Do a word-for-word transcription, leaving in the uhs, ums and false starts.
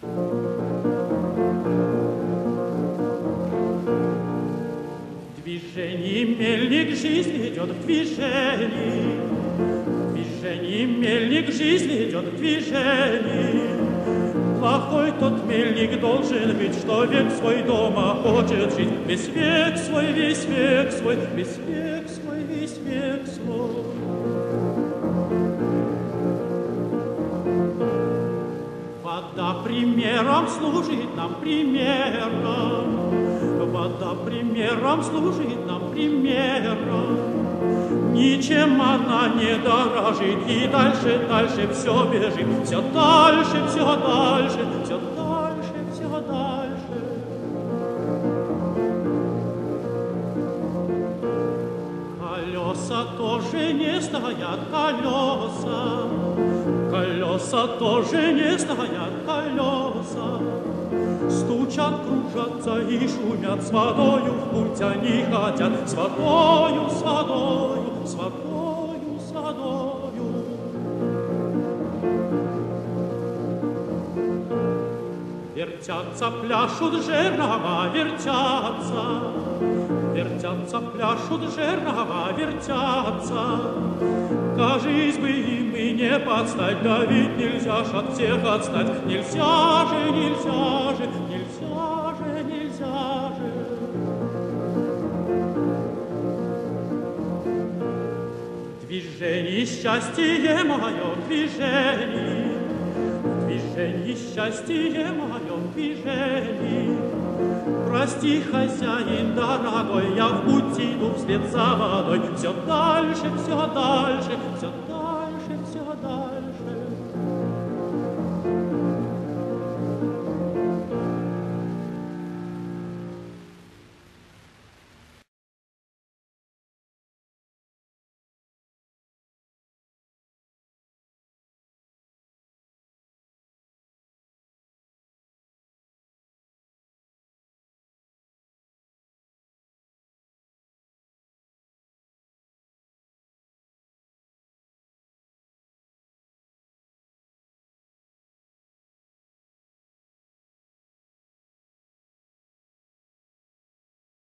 Движение мельник жизнь ведет в движении, движение мельник жизнь ведет в движении. Плохой тот мельник должен быть, что век свой дома хочет жить. Весь век свой, весь век свой, весь век свой, весь век свой. Вода примером служит нам, примером. Вода примером служит нам, примером. Ничем она не дорожит, и дальше, дальше все бежит. Все дальше, все дальше, все дальше, все дальше. Колеса тоже не стоят, колеса. Колеса тоже не стоят, колеса. Стучат, кружатся и шумят, с водою в путь они хотят, с водою, с водою, с водою, с водою. Вертятся, пляшут жернова, вертятся, вертятся, пляшут жернова, вертятся. Кажись бы им и не подстать, да ведь нельзя ж от всех отстать. Нельзя же, нельзя же, нельзя же, нельзя же. Движение счастье мое, движение, движение счастье мое, движение. Прости, хозяин дорогой, я в путь иду вслед за водой. Все дальше, все дальше, все дальше.